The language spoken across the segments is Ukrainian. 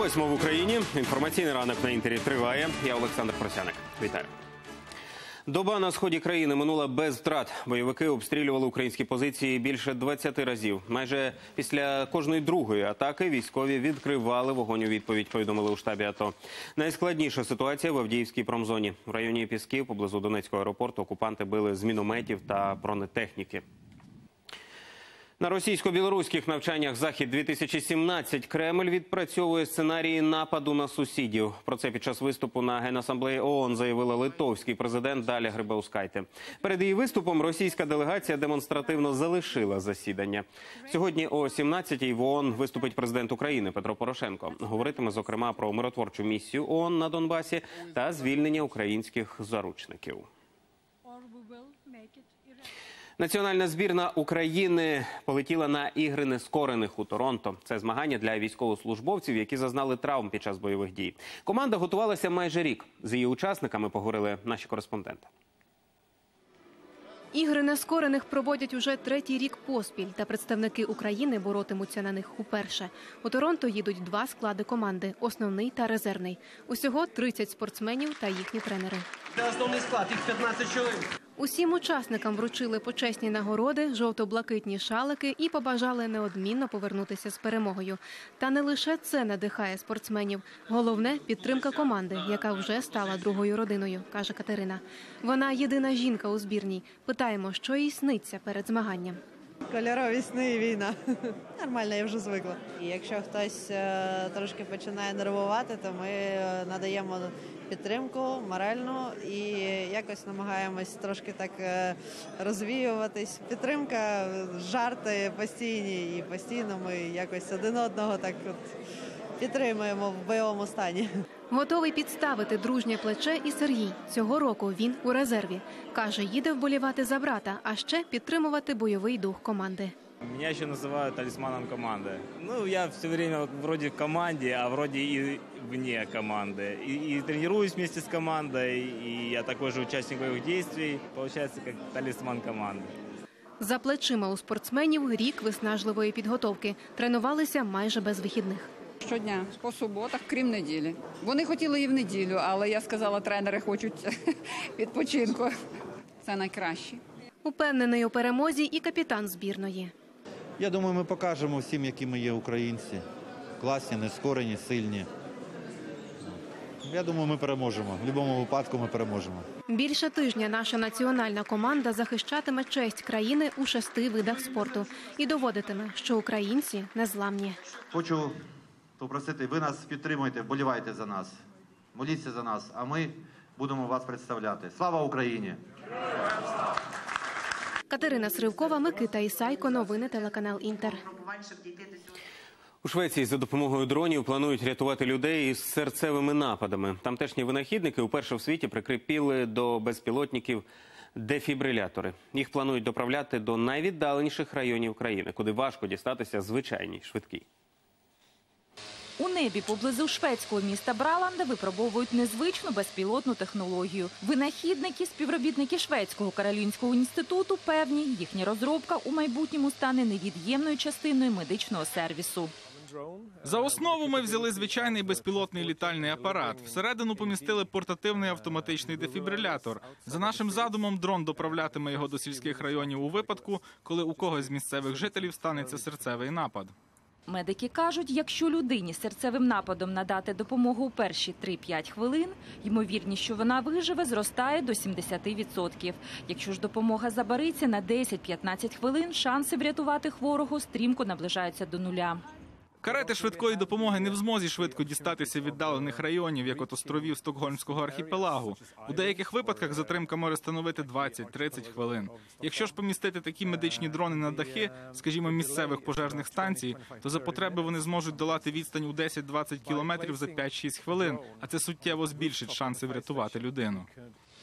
8 в Україні. Інформаційний ранок на Інтері триває. Я Олександр Просяник. Вітаю. Доба на сході країни минула без втрат. Бойовики обстрілювали українські позиції більше 20 разів. Майже після кожної другої атаки військові відкривали вогонь у відповідь, повідомили у штабі АТО. Найскладніша ситуація в Авдіївській промзоні. В районі Пісків, поблизу Донецького аеропорту, окупанти били з мінометів та бронетехніки. На російсько-білоруських навчаннях «Захід-2017» Кремль відпрацьовує сценарії нападу на сусідів. Про це під час виступу на Генасамблеї ООН заявила литовський президент Даля Грибаускайте. Перед її виступом російська делегація демонстративно залишила засідання. Сьогодні о 17-й в ООН виступить президент України Петро Порошенко. Говоритиме, зокрема, про миротворчу місію ООН на Донбасі та звільнення українських заручників. Національна збірна України полетіла на Ігри Нескорених у Торонто. Це змагання для військовослужбовців, які зазнали травм під час бойових дій. Команда готувалася майже рік. З її учасниками поговорили наші кореспонденти. Ігри Нескорених проводять уже третій рік поспіль, та представники України боротимуться на них уперше. У Торонто їдуть два склади команди – основний та резервний. Усього 30 спортсменів та їхні тренери. Це основний склад, їх 15 чоловік. Усім учасникам вручили почесні нагороди, жовто-блакитні шалики і побажали неодмінно повернутися з перемогою. Та не лише це надихає спортсменів. Головне – підтримка команди, яка вже стала другою родиною, каже Катерина. Вона єдина жінка у збірній. Питаємо, що їй сниться перед змаганням. Кольорові сни і війна. Нормально, я вже звикла. І якщо хтось трошки починає нервувати, то ми надаємо підтримку моральну і якось намагаємось трошки так розвіюватись. Підтримка, жарти постійні і постійно ми якось один одного так от підтримуємо в бойовому стані. Готовий підставити дружнє плече і Сергій. Цього року він у резерві. Каже, їде вболівати за брата, а ще підтримувати бойовий дух команди. Меня еще называют талисманом команды. Ну, я все время вроде в команде, а вроде и вне команды. И тренируюсь вместе с командой, и я такой же участник боевых действий. Получается, как талисман команды. За плечима у спортсменів рік виснажливої підготовки. Тренувалися майже без вихідних. Щодня, по суботах, крім неділі. Вони хотіли і в неділю, але я сказала, тренери хочуть відпочинку. Це найкраще. Упевнений у перемозі і капітан збірної. Я думаю, ми покажемо всім, які ми є українці. Класні, нескорені, сильні. Я думаю, ми переможемо. В будь-якому випадку ми переможемо. Більше тижня наша національна команда захищатиме честь країни у 6 видах спорту. І доводитиме, що українці незламні. Хочу попросити, ви нас підтримуйте, вболівайте за нас. Моліться за нас, а ми будемо вас представляти. Слава Україні! Катерина Сривкова, Микита Ісайко. Новини телеканал Інтер. У Швеції за допомогою дронів планують рятувати людей із серцевими нападами. Тамтешні винахідники вперше в світі прикріпили до безпілотників дефібрилятори. Їх планують доправляти до найвіддаленіших районів країни, куди важко дістатися звичайній швидкій. У небі поблизу шведського міста Браланда випробовують незвичну безпілотну технологію. Винахідники, співробітники Шведського Каролінського інституту певні, їхня розробка у майбутньому стане невід'ємною частиною медичного сервісу. За основу ми взяли звичайний безпілотний літальний апарат. Всередину помістили портативний автоматичний дефібрилятор. За нашим задумом, дрон доправлятиме його до сільських районів у випадку, коли у когось з місцевих жителів станеться серцевий напад. Медики кажуть, якщо людині з серцевим нападом надати допомогу у перші 3-5 хвилин, ймовірність, що вона виживе, зростає до 70%. Якщо ж допомога забариться на 10-15 хвилин, шанси врятувати хворого стрімко наближаються до нуля. Карети швидкої допомоги не в змозі швидко дістатися віддалених районів, як от островів Стокгольмського архіпелагу. У деяких випадках затримка може становити 20-30 хвилин. Якщо ж помістити такі медичні дрони на дахи, скажімо, місцевих пожежних станцій, то за потреби вони зможуть долати відстань у 10-20 кілометрів за 5-6 хвилин, а це суттєво збільшить шанси врятувати людину.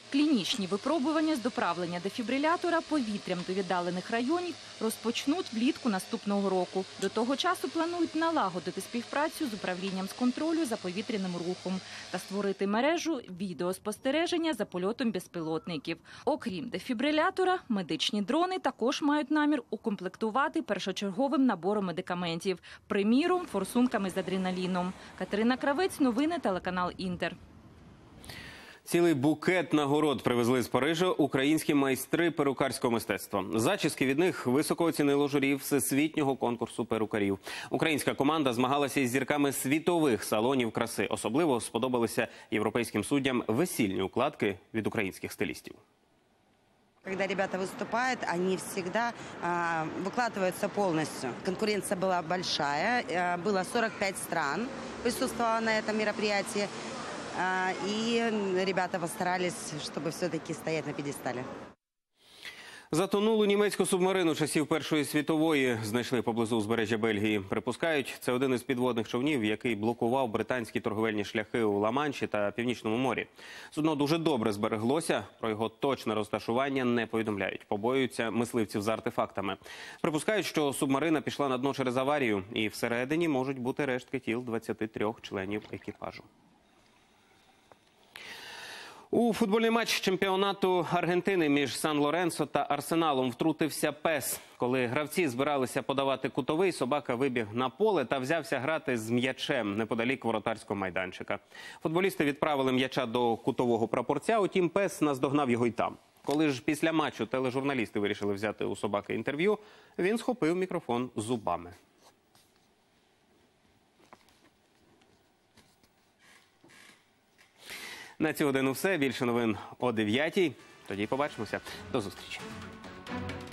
Клінічні випробування з доправлення дефібрилятора повітрям до віддалених районів розпочнуть влітку наступного року. До того часу планують налагодити співпрацю з управлінням з контролю за повітряним рухом та створити мережу відеоспостереження за польотом безпілотників. Окрім дефібрилятора, медичні дрони також мають намір укомплектувати першочерговим набором медикаментів, приміром, форсунками з адреналіном. Катерина Кравець, новини, телеканал «Інтер». Цілий букет нагород привезли з Парижа українські майстри перукарського мистецтва. Зачіски від них високо оцінило журі всесвітнього конкурсу перукарів. Українська команда змагалася із зірками світових салонів краси. Особливо сподобалися європейським суддям весільні укладки від українських стилістів. Когда ребята выступают, они всегда выкладываются полностью. Конкуренция была большая, было 45 стран, присутствовало на этом мероприятии. И ребята постарались, чтобы все-таки стоять на пьедестале. Затонулу німецьку субмарину часів Першої світової знайшли поблизу узбережжя Бельгії. Припускають, це один із підводних човнів, який блокував британські торговельні шляхи у Ла-Манші та Північному морі. Судно дуже добре збереглося, про його точне розташування не повідомляють. Побоюються мисливців за артефактами. Припускають, що субмарина пішла на дно через аварію, і всередині можуть бути рештки тіл 23 членів екіпажу. У футбольний матч чемпіонату Аргентини між Сан-Лоренсо та Арсеналом втрутився пес. Коли гравці збиралися подавати кутовий, собака вибіг на поле та взявся грати з м'ячем неподалік воротарського майданчика. Футболісти відправили м'яча до кутового прапорця, утім пес наздогнав його й там. Коли ж після матчу тележурналісти вирішили взяти у собаки інтерв'ю, він схопив мікрофон зубами. На цю годину все. Більше новин о 9-й. Тоді побачимося. До зустрічі.